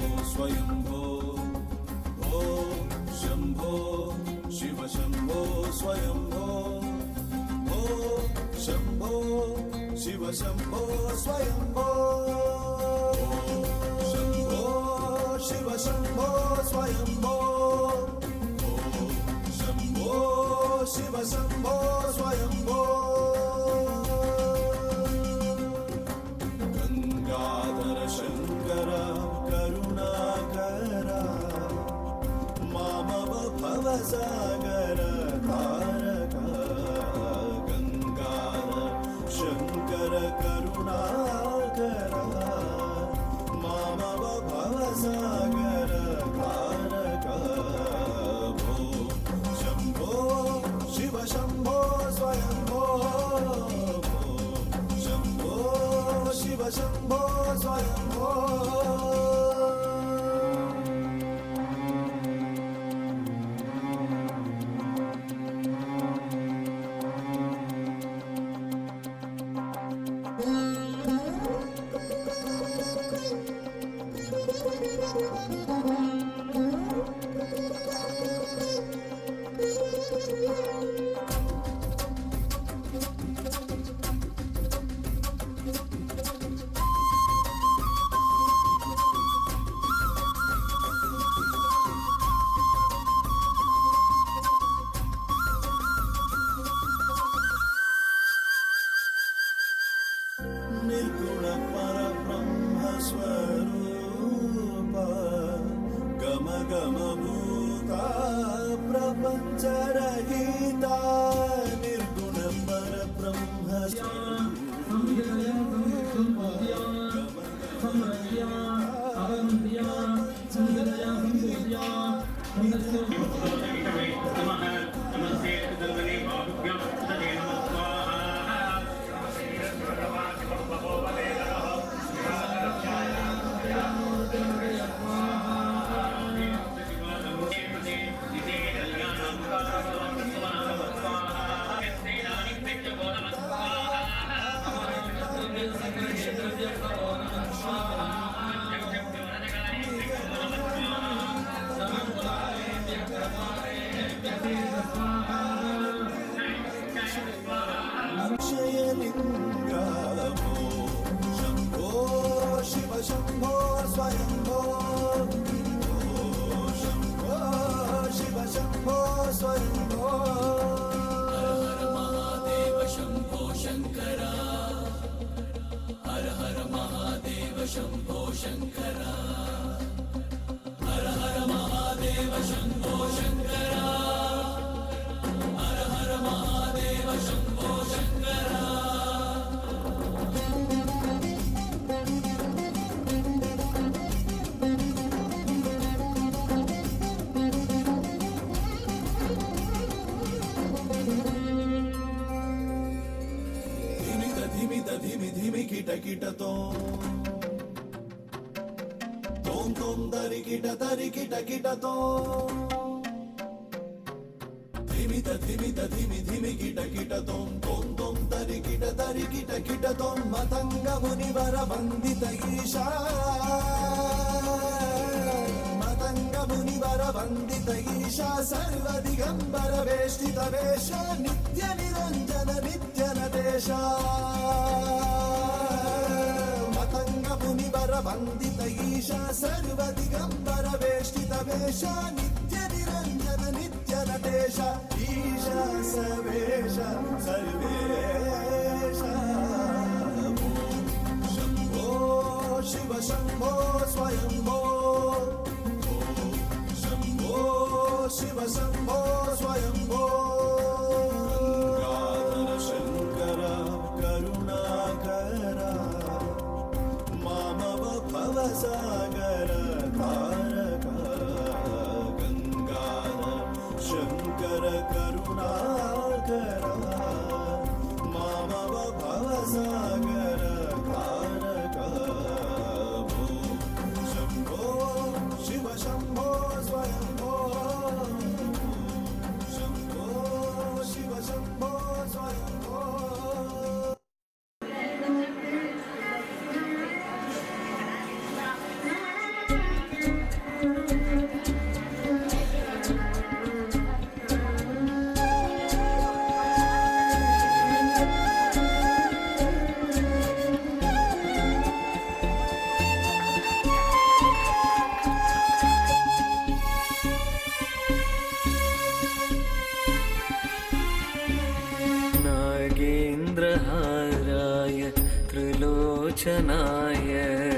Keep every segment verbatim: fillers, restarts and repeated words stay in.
स्वयंभो ॐ शंभो शिव शंभो स्वयंभो ॐ शंभो शिव शंभो स्वयंभो शंभो शिव शंभो स्वयंभो शंभो शिव शंभो स्वयंभो गंगाधर शंकर करुणाकर मामव भवसागर तारक गंगाधर शंकर करुणाकर मामव भवसागर तारक शंभो शिव शंभो स्वयंभो शंभो शिव शंभो स्वयंभो शंभो शिव शंभो स्वयंभो शंभो शिव शंभो स्वयंभो हर हर महादेव शंभो शंकर हर हर महादेव शंभो शंकर हर हर महादेव शंभो शंकर हर हर महादेव शंभो शंकर धिमि धिमि किट किट तोम तोम तोम दरि किट दरि किट किट तोम धिमि ध धिमि ध धिमि धिमि किट किट तोम तोम तोम दरि किट दरि किट किट तोम मतंग मुनिवर वंदित ईशा मतंग मुनिवर वंदित ईशा सर्व दिगंबर वेष्टित वेश नित्य निरंजन नित्य नटेश मतंग मुनिवर वंदित ईशा सर्व दिगंबर वेष्टित वेश नित्य निरंजन नित्य नटेश ईशा सवेश सर्वेश शंभो शिव शंभो स्वयंभो शंभो शिव शंभो स्वयंभो गंगाधर शंकर करुणाकर मामव भवसागर तारक गंगाधर शंकर करुणाकर मामव भवसागर तारक त्रिलोचनाय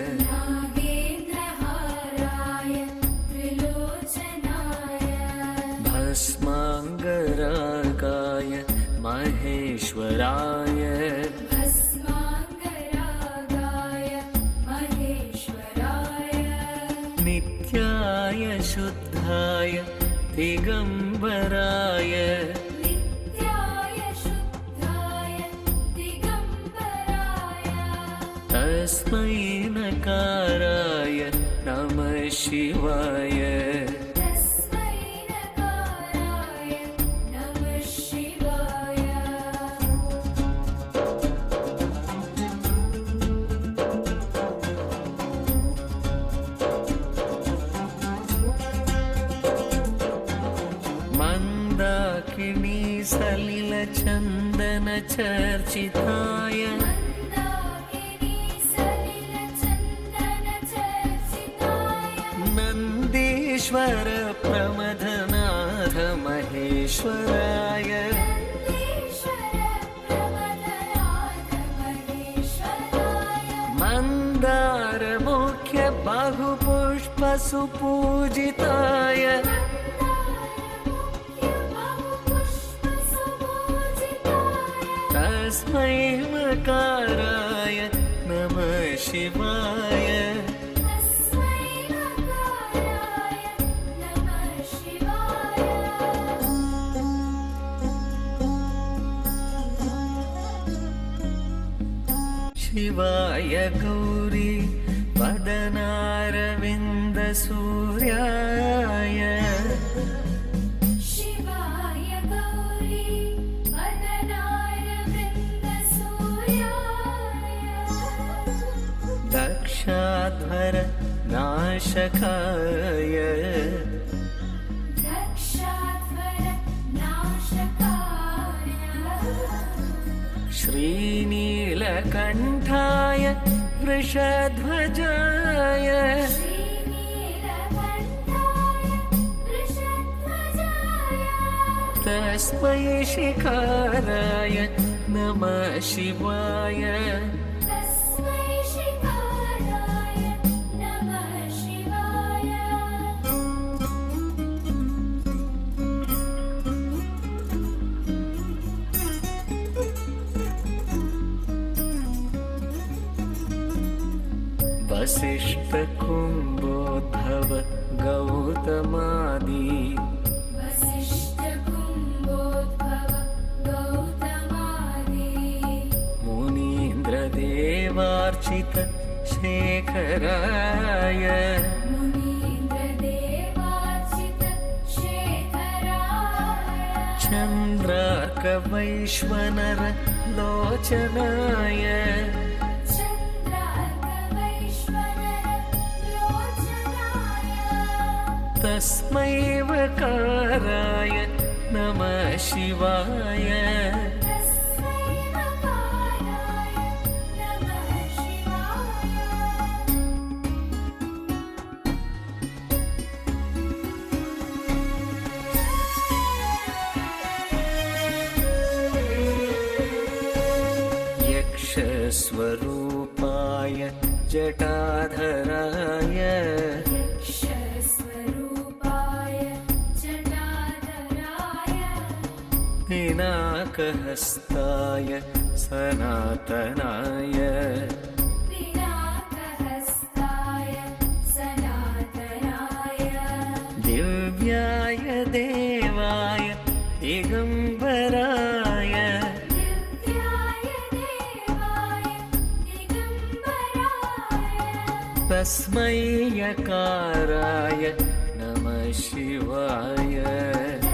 नागेन्द्रहाराय त्रिलोचनाय भस्माङ्गरागाय महेश्वराय भस्माङ्गरागाय महेश्वराय नित्याय शुद्धाय दिगम्बराय नित्याय शुद्धाय दिगम्बराय तस्मै नकाराय नमः शिवाय तस्मै नकाराय नमः शिवाय मन्दाकिनी सलिलचन्दन चर्चिताय मन्दाकिनी सलिलचन्दन चर्चिताय नन्दीश्वर प्रमथनाथ महेश्वराय नन्दीश्वर प्रमथनाथ महेश्वराय मन्दार मुख्य बहुपुष्प सुपूजिताय तस्मै मकाराय नमः शिवाय तस्मै नकाराय नमः शिवाय शिवाय गौरी वदनारविन्द सूर्याय शिवाय गौरी वदनारविन्द सूर्याय दक्षाध्वर नाशकाय दक्षाध्वर नाशकाय श्रीनीलकण्ठाय वृषध्वजाय श्रीनीलकण्ठाय वृषध्वजाय तस्मै शिखाराय नमः शिवाय तस्मै शिखाराय नमः शिवाय वसिष्ठकुम्भोद्भव गौतमादि वसिष्ठकुम्भोद्भव गौतमादि मुनीन्द्रदेवार्चित शेखराय मुनीन्द्रदेवार्चित शेखराय चन्द्रार्कवैश्वनर लोचनाय तस्मै वकाराय नमः शिवाय तस्मै वकाराय नमः शिवाय यक्षस्वरूपाय जटाधराय यक्षस्वरूपाय जटाधराय पिनाकहस्ताय सनातनाय पिनाकहस्ताय सनातनाय दिव्याय देवाय दिगम्बराय दिव्याय देवाय दिगम्बराय तस्मै यकाराय नमः शिवाय